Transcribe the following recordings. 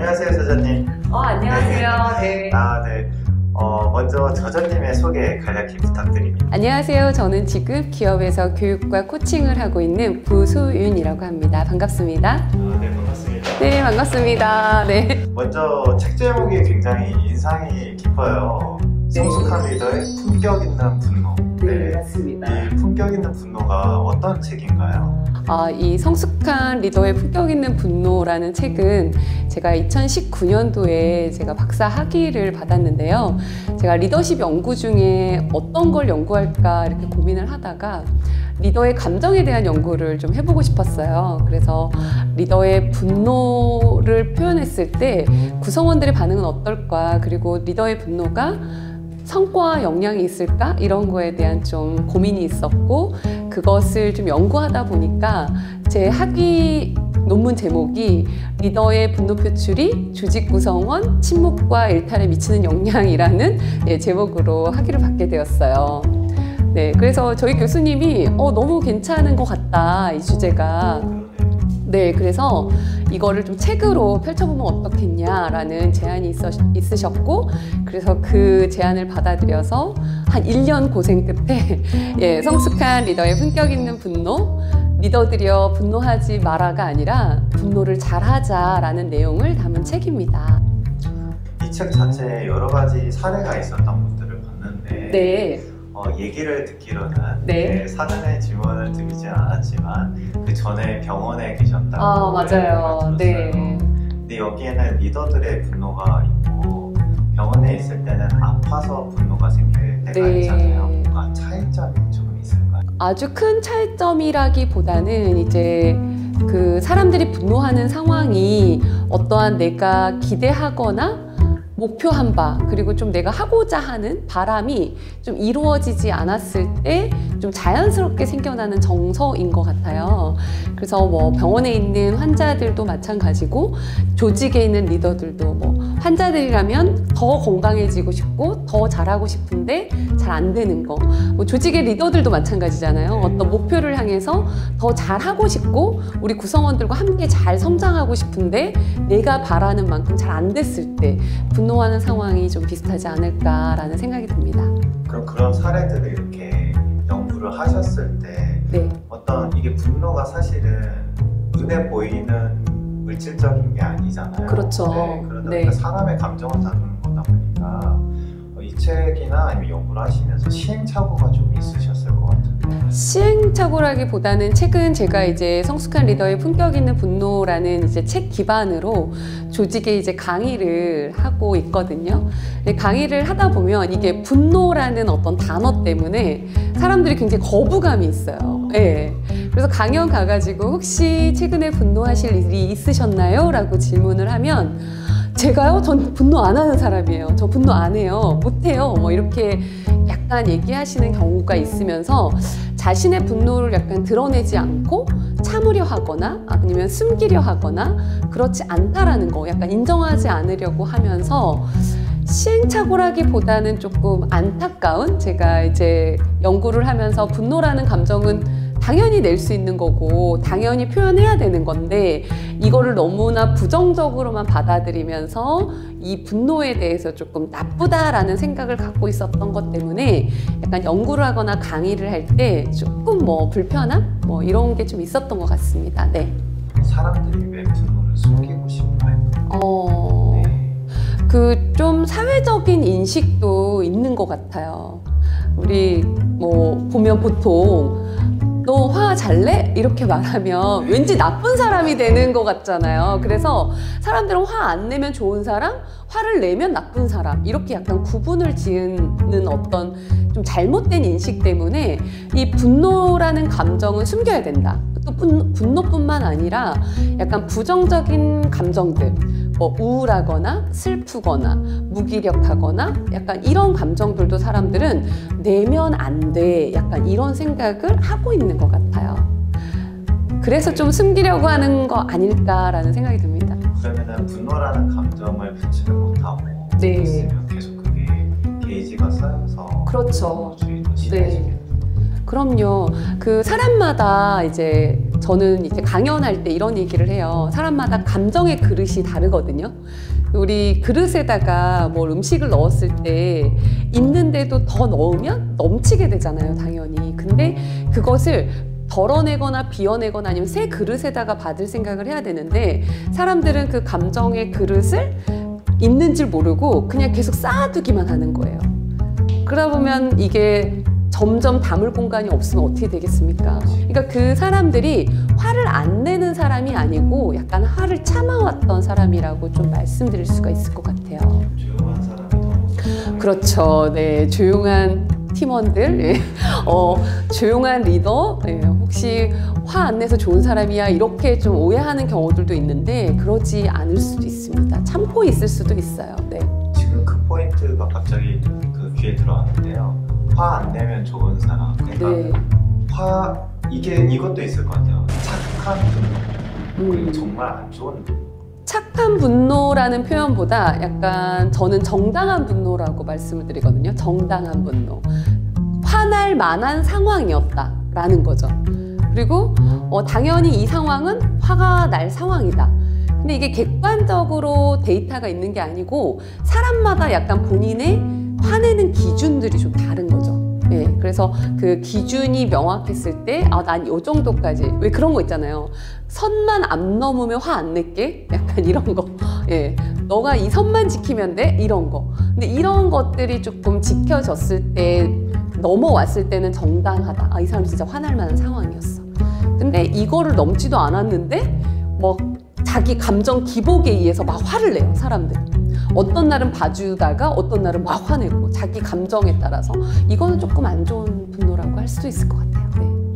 안녕하세요, 저자님. 안녕하세요. 네. 네. 먼저 저자님의 소개 간략히 부탁드립니다. 안녕하세요. 저는 지금 기업에서 교육과 코칭을 하고 있는 부수윤이라고 합니다. 반갑습니다. 네, 반갑습니다. 네, 반갑습니다. 네. 먼저 책 제목이 굉장히 인상이 깊어요. 성숙한 리더의 품격 있는 분노. 네, 맞습니다. 이 품격 있는 분노가 어떤 책인가요? 이 성숙한 리더의 품격 있는 분노라는 책은 제가 2019년도에 제가 박사 학위를 받았는데요. 제가 리더십 연구 중에 어떤 걸 연구할까 이렇게 고민을 하다가 리더의 감정에 대한 연구를 좀 해보고 싶었어요. 그래서 리더의 분노를 표현했을 때 구성원들의 반응은 어떨까, 그리고 리더의 분노가 성과와 영향이 있을까? 이런 거에 대한 좀 고민이 있었고, 그것을 좀 연구하다 보니까 제 학위 논문 제목이 리더의 분노 표출이 조직 구성원 침묵과 일탈에 미치는 영향이라는 제목으로 학위를 받게 되었어요. 네, 그래서 저희 교수님이 너무 괜찮은 것 같다, 이 주제가. 네, 그래서 이거를 좀 책으로 펼쳐보면 어떻겠냐라는 제안이 있으셨고, 그래서 그 제안을 받아들여서 한 1년 고생 끝에 성숙한 리더의 품격 있는 분노, 리더들이여 분노하지 마라가 아니라 분노를 잘하자라는 내용을 담은 책입니다. 이 책 자체에 여러 가지 사례가 있었던 것들을 봤는데 네. 얘기를 듣기로는 네. 사전에 질문을 드리진 않았지만 그 전에 병원에 계셨다고 맞아요. 네. 근데 여기에는 리더들의 분노가 있고 병원에 있을 때는 아파서 분노가 생길 때가 네. 있잖아요. 뭔가 차이점이 조금 있을까요? 아주 큰 차이점이라기보다는 이제 그 사람들이 분노하는 상황이 어떠한 내가 기대하거나 목표한 바, 그리고 좀 내가 하고자 하는 바람이 좀 이루어지지 않았을 때 좀 자연스럽게 생겨나는 정서인 것 같아요. 그래서 뭐 병원에 있는 환자들도 마찬가지고, 조직에 있는 리더들도 환자들이라면 더 건강해지고 싶고 더 잘하고 싶은데 잘 안 되는 거, 조직의 리더들도 마찬가지잖아요. 어떤 목표를 향해서 더 잘하고 싶고 우리 구성원들과 함께 잘 성장하고 싶은데 내가 바라는 만큼 잘 안 됐을 때 분노하는 상황이 좀 비슷하지 않을까라는 생각이 듭니다. 그럼 그런 사례들을 이렇게 연구를 하셨을 때 네. 어떤 이게 분노가 사실은 눈에 보이는 물질적인 게 아니잖아요. 그렇죠. 네, 그러다 네. 보니까 사람의 감정을 다루는 거다 보니까 이 책이나 아니면 연구를 하시면서 시행착오가 좀 있으셨을 것 같은데. 시행착오라기보다는 책은 제가 이제 성숙한 리더의 품격 있는 분노라는 이제 책 기반으로 조직에 이제 강의를 하고 있거든요. 강의를 하다 보면 이게 분노라는 어떤 단어 때문에 사람들이 굉장히 거부감이 있어요. 네. 그래서 강연 가가지고 혹시 최근에 분노하실 일이 있으셨나요? 라고 질문을 하면 제가요? 전 분노 안 하는 사람이에요. 저 분노 안 해요. 못해요. 이렇게 약간 얘기하시는 경우가 있으면서 자신의 분노를 약간 드러내지 않고 참으려 하거나 아니면 숨기려 하거나 그렇지 않다라는 거 약간 인정하지 않으려고 하면서 시행착오라기보다는 조금 안타까운, 제가 이제 연구를 하면서 분노라는 감정은 당연히 낼 수 있는 거고 당연히 표현해야 되는 건데 이거를 너무나 부정적으로만 받아들이면서 이 분노에 대해서 조금 나쁘다라는 생각을 갖고 있었던 것 때문에 약간 연구를 하거나 강의를 할 때 조금 불편함? 이런 게 좀 있었던 것 같습니다. 네. 사람들이 왜 분노를 숨기고 싶어요? 그 좀 사회적인 인식도 있는 것 같아요. 우리 보면 보통 너 화 잘 내? 이렇게 말하면 왠지 나쁜 사람이 되는 것 같잖아요. 그래서 사람들은 화 안 내면 좋은 사람, 화를 내면 나쁜 사람, 이렇게 약간 구분을 지으는 어떤 좀 잘못된 인식 때문에 이 분노라는 감정은 숨겨야 된다. 또 분노뿐만 아니라 약간 부정적인 감정들, 우울하거나 슬프거나 무기력하거나 약간 이런 감정들도 사람들은 내면 안 돼, 약간 이런 생각을 하고 있는 것 같아요. 그래서 좀 숨기려고 하는 거 아닐까라는 생각이 듭니다. 그러면은 분노라는 감정을 표출을 못하고 있으면 계속 그게 게이지가 쌓여서 그렇죠. 주의도 심해지겠네요. 그럼요. 그 사람마다 이제 저는 이제 강연할 때 이런 얘기를 해요. 사람마다 감정의 그릇이 다르거든요. 우리 그릇에다가 뭘 음식을 넣었을 때 있는데도 더 넣으면 넘치게 되잖아요, 당연히. 근데 그것을 덜어내거나 비워내거나 아니면 새 그릇에다가 받을 생각을 해야 되는데 사람들은 그 감정의 그릇을 있는 줄 모르고 그냥 계속 쌓아두기만 하는 거예요. 그러다 보면 이게 점점 담을 공간이 없으면 어떻게 되겠습니까? 그러니까 그 사람들이 화를 안 내는 사람이 아니고 약간 화를 참아왔던 사람이라고 좀 말씀드릴 수가 있을 것 같아요. 조용한 사람이 더 그렇죠. 네, 조용한 팀원들, 예. 조용한 리더, 예. 혹시 화 안 내서 좋은 사람이야 이렇게 좀 오해하는 경우들도 있는데 그러지 않을 수도 있습니다. 참고 있을 수도 있어요. 네. 지금 그 포인트가 갑자기 그 귀에 들어왔는데요. 화 안 내면 좋은 사람. 그러니까 네. 이것도 있을 것 같아요. 착한 분노 그리고 정말 안 좋은 분노. 착한 분노라는 표현보다 약간 저는 정당한 분노라고 말씀을 드리거든요. 정당한 분노. 화날 만한 상황이었다라는 거죠. 그리고 당연히 이 상황은 화가 날 상황이다. 근데 이게 객관적으로 데이터가 있는 게 아니고 사람마다 약간 본인의 화내는 기준들이 좀 다른 거죠. 예, 그래서 그 기준이 명확했을 때, 난 요 정도까지. 왜 그런 거 있잖아요. 선만 안 넘으면 화 안 낼게? 약간 이런 거. 예, 너가 이 선만 지키면 돼? 이런 거. 근데 이런 것들이 조금 지켜졌을 때, 넘어왔을 때는 정당하다. 이 사람 진짜 화날 만한 상황이었어. 근데 이거를 넘지도 않았는데, 뭐, 자기 감정 기복에 의해서 막 화를 내요, 사람들. 어떤 날은 봐주다가 어떤 날은 막 화내고 자기 감정에 따라서 이거는 조금 안 좋은 분노라고 할 수도 있을 것 같아요.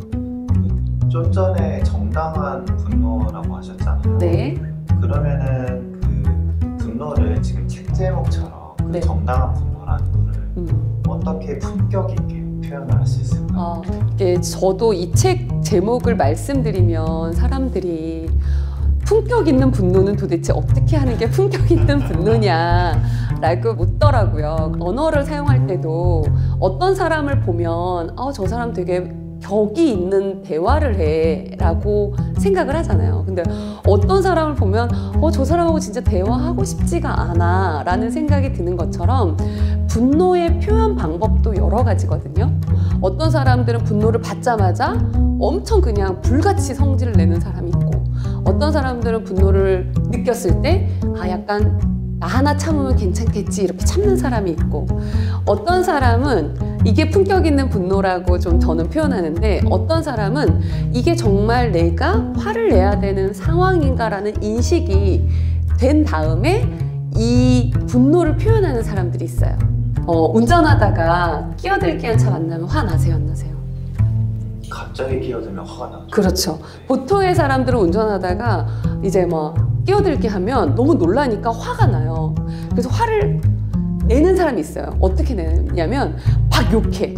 네. 좀 전에 정당한 분노라고 하셨잖아요. 네. 그러면은 그 분노를 지금 책 제목처럼 그 네. 정당한 분노라는 거를 어떻게 품격 있게 표현을 할 수 있을까요? 이게 저도 이 책 제목을 말씀드리면 사람들이 품격 있는 분노는 도대체 어떻게 하는 게 품격 있는 분노냐라고 묻더라고요. 언어를 사용할 때도 어떤 사람을 보면 저 사람 되게 격이 있는 대화를 해 라고 생각을 하잖아요. 근데 어떤 사람을 보면 저 사람하고 진짜 대화하고 싶지가 않아 라는 생각이 드는 것처럼 분노의 표현 방법도 여러 가지거든요. 어떤 사람들은 분노를 받자마자 엄청 그냥 불같이 성질을 내는 사람이 있고 어떤 사람들은 분노를 느꼈을 때 약간 나 하나 참으면 괜찮겠지 이렇게 참는 사람이 있고 어떤 사람은 이게 품격 있는 분노라고 좀 저는 표현하는데 어떤 사람은 이게 정말 내가 화를 내야 되는 상황인가라는 인식이 된 다음에 이 분노를 표현하는 사람들이 있어요. 운전하다가 끼어들기 한 차 만나면 화 나세요, 안 나세요? 갑자기 끼어들면 화가 나죠. 그렇죠. 보통의 사람들은 운전하다가 이제 막 끼어들기 하면 너무 놀라니까 화가 나요. 그래서 화를 내는 사람이 있어요. 어떻게 내냐면 막 욕해.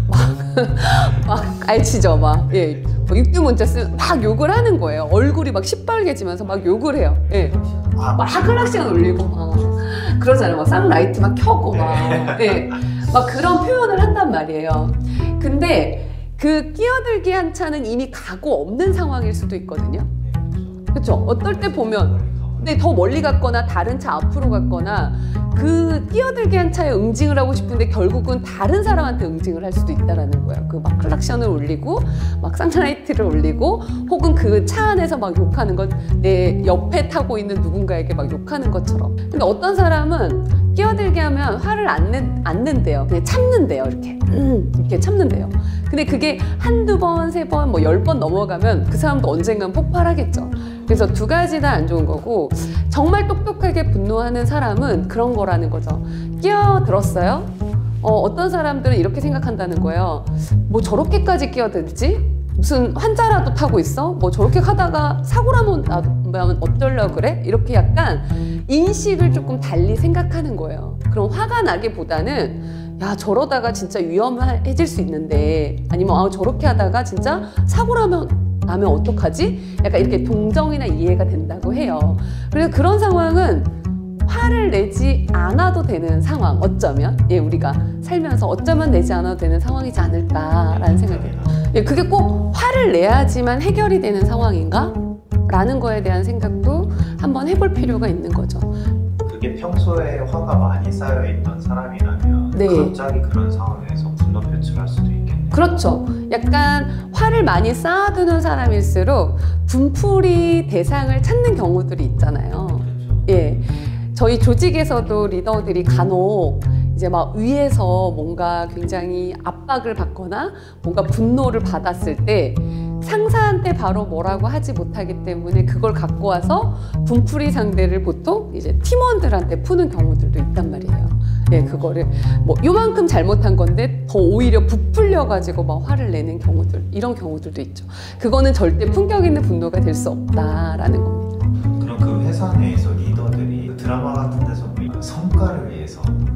막 알치죠. 예. 육두 문자 쓰면 막 욕을 하는 거예요. 얼굴이 막 시뻘개지면서 막 욕을 해요. 예. 막 클락션 울리고 막 그러잖아요. 막 쌍라이트 막 켜고 막. 예. 막 그런 표현을 한단 말이에요. 근데 그 끼어들기 한 차는 이미 가고 없는 상황일 수도 있거든요. 그렇죠? 어떨 때 보면 근데 더 멀리 갔거나 다른 차 앞으로 갔거나 그 끼어들기 한 차에 응징을 하고 싶은데 결국은 다른 사람한테 응징을 할 수도 있다라는 거예요. 그 막 클락션을 울리고 막 쌍라이트를 울리고 혹은 그 차 안에서 막 욕하는 건 내 옆에 타고 있는 누군가에게 막 욕하는 것처럼. 근데 어떤 사람은 끼어들게 하면 화를 안 낸대요. 그냥 참는데요. 이렇게 참는데요. 근데 그게 한두 번, 세 번, 뭐 10번 넘어가면 그 사람도 언젠간 폭발하겠죠. 그래서 두 가지 다 안 좋은 거고 정말 똑똑하게 분노하는 사람은 그런 거라는 거죠. 끼어들었어요? 어떤 사람들은 이렇게 생각한다는 거예요. 뭐 저렇게까지 끼어들지? 무슨 환자라도 타고 있어? 뭐 저렇게 하다가 사고 나면 어쩌려고 그래? 이렇게 약간 인식을 조금 달리 생각하는 거예요. 그럼 화가 나기보다는 야 저러다가 진짜 위험해질 수 있는데 아니면 저렇게 하다가 진짜 사고 나면 어떡하지? 약간 이렇게 동정이나 이해가 된다고 해요. 그래서 그런 상황은 화를 내지 않아도 되는 상황, 어쩌면 우리가 살면서 어쩌면 내지 않아도 되는 상황이지 않을까라는 생각이 들어요. 그게 꼭 화를 내야지만 해결이 되는 상황인가? 라는 거에 대한 생각도 한번 해볼 필요가 있는 거죠. 그게 평소에 화가 많이 쌓여있던 사람이라면 갑자기 그런 상황에서 분노 표출할 수도 있겠네요. 그렇죠. 약간 화를 많이 쌓아두는 사람일수록 분풀이 대상을 찾는 경우들이 있잖아요. 그렇죠. 저희 조직에서도 리더들이 간혹 이제 막 위에서 뭔가 굉장히 압박을 받거나 뭔가 분노를 받았을 때 상사한테 바로 뭐라고 하지 못하기 때문에 그걸 갖고 와서 분풀이 상대를 보통 이제 팀원들한테 푸는 경우들도 있단 말이에요. 그거를 뭐 요만큼 잘못한 건데 더 오히려 부풀려 가지고 막 화를 내는 경우들, 이런 경우들도 있죠. 그거는 절대 품격 있는 분노가 될 수 없다라는 겁니다. 그럼 그 회사 내에서 리더들이 그 드라마 같은 데서 성과를 위해서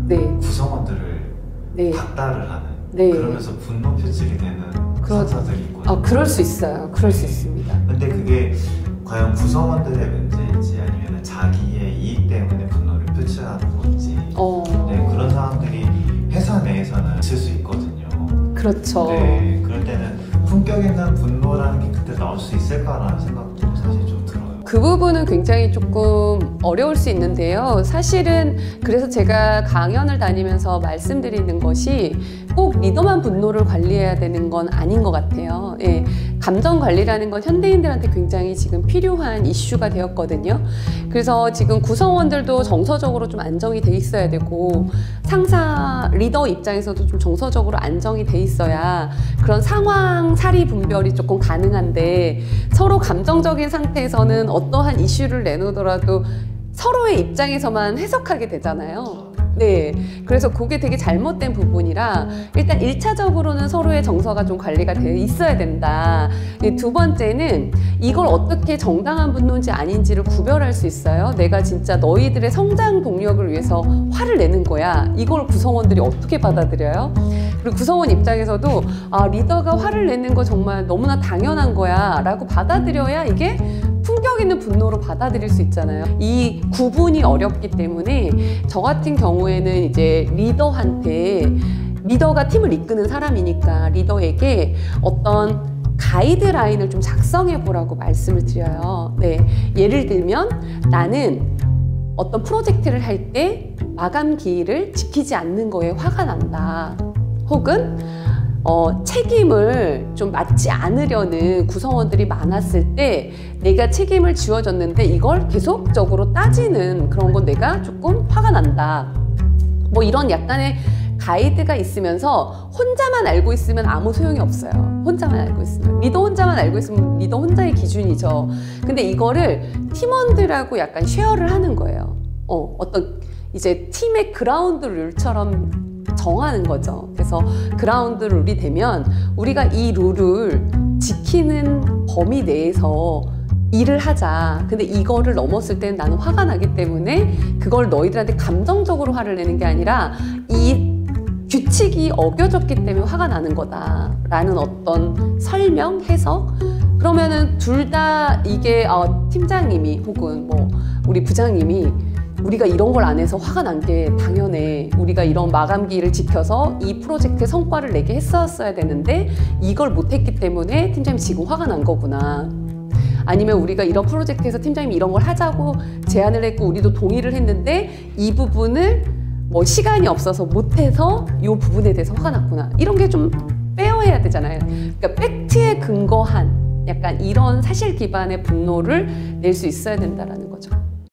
구성원들을 닥달을 하는 그러면서 분노 표출이 되는 상사들이 있거든요. 그럴 수 있어요. 그럴 수 있습니다. 근데 그게 과연 구성원들의 문제인지 아니면 자기의 이익 때문에 분노를 표출하는 건지 그런 상황들이 회사 내에서는 있을 수 있거든요. 그렇죠. 그럴 때는 품격 있는 분노라는 게 그때 나올 수 있을까라는 생각도 사실 좀 들어요. 그 부분은 굉장히 조금 어려울 수 있는데요. 사실은 그래서 제가 강연을 다니면서 말씀드리는 것이 꼭 리더만 분노를 관리해야 되는 건 아닌 것 같아요. 감정 관리라는 건 현대인들한테 굉장히 지금 필요한 이슈가 되었거든요. 그래서 지금 구성원들도 정서적으로 좀 안정이 돼 있어야 되고 상사, 리더 입장에서도 좀 정서적으로 안정이 돼 있어야 그런 상황 사리 분별이 조금 가능한데 서로 감정적인 상태에서는 어떠한 이슈를 내놓더라도 서로의 입장에서만 해석하게 되잖아요. 그래서 그게 되게 잘못된 부분이라 일단 1차적으로는 서로의 정서가 좀 관리가 되어 있어야 된다. 두 번째는 이걸 어떻게 정당한 분노인지 아닌지를 구별할 수 있어요. 내가 진짜 너희들의 성장 동력을 위해서 화를 내는 거야. 이걸 구성원들이 어떻게 받아들여요? 그리고 구성원 입장에서도 리더가 화를 내는 거 정말 너무나 당연한 거야 라고 받아들여야 이게 품격 있는 분노로 받아들일 수 있잖아요. 이 구분이 어렵기 때문에 저 같은 경우에는 이제 리더가 팀을 이끄는 사람이니까 리더에게 어떤 가이드라인을 좀 작성해 보라고 말씀을 드려요. 예를 들면 나는 어떤 프로젝트를 할 때 마감 기일을 지키지 않는 거에 화가 난다. 혹은 책임을 좀 맡지 않으려는 구성원들이 많았을 때 내가 책임을 지워줬는데 이걸 계속적으로 따지는 그런 건 내가 조금 화가 난다. 뭐 이런 약간의 가이드가 있으면서 혼자만 알고 있으면 아무 소용이 없어요. 혼자만 알고 있으면. 리더 혼자만 알고 있으면 리더 혼자의 기준이죠. 근데 이거를 팀원들하고 약간 쉐어를 하는 거예요. 어떤 이제 팀의 그라운드 룰처럼 정하는 거죠. 그래서 그라운드 룰이 되면 우리가 이 룰을 지키는 범위 내에서 일을 하자. 근데 이거를 넘었을 때는 나는 화가 나기 때문에 그걸 너희들한테 감정적으로 화를 내는 게 아니라 이 규칙이 어겨졌기 때문에 화가 나는 거다 라는 어떤 설명, 해석. 그러면은 둘 다 이게 팀장님이 혹은 뭐 우리 부장님이 우리가 이런 걸 안 해서 화가 난 게 당연해. 우리가 이런 마감기를 지켜서 이 프로젝트의 성과를 내게 했었어야 되는데 이걸 못했기 때문에 팀장님이 지금 화가 난 거구나. 아니면 우리가 이런 프로젝트에서 팀장님이 이런 걸 하자고 제안을 했고 우리도 동의를 했는데 이 부분을 뭐 시간이 없어서 못해서 이 부분에 대해서 화가 났구나. 이런 게 좀 빼어야 되잖아요. 그러니까 팩트에 근거한 약간 이런 사실 기반의 분노를 낼 수 있어야 된다는 거죠.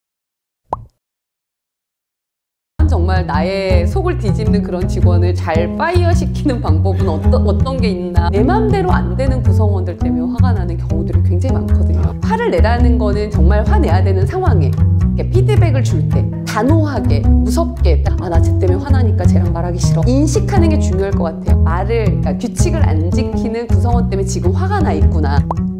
정말 나의 속을 뒤집는 그런 직원을 잘 파이어 시키는 방법은 어떤 게 있나. 내 맘대로 안 되는 구성원들 때문에 화가 나는 경우들이 굉장히 많거든요. 화를 내라는 거는 정말 화내야 되는 상황에 피드백을 줄 때 단호하게 무섭게 나 쟤 때문에 화나니까 쟤랑 말하기 싫어 인식하는 게 중요할 것 같아요. 그러니까 규칙을 안 지키는 구성원 때문에 지금 화가 나 있구나.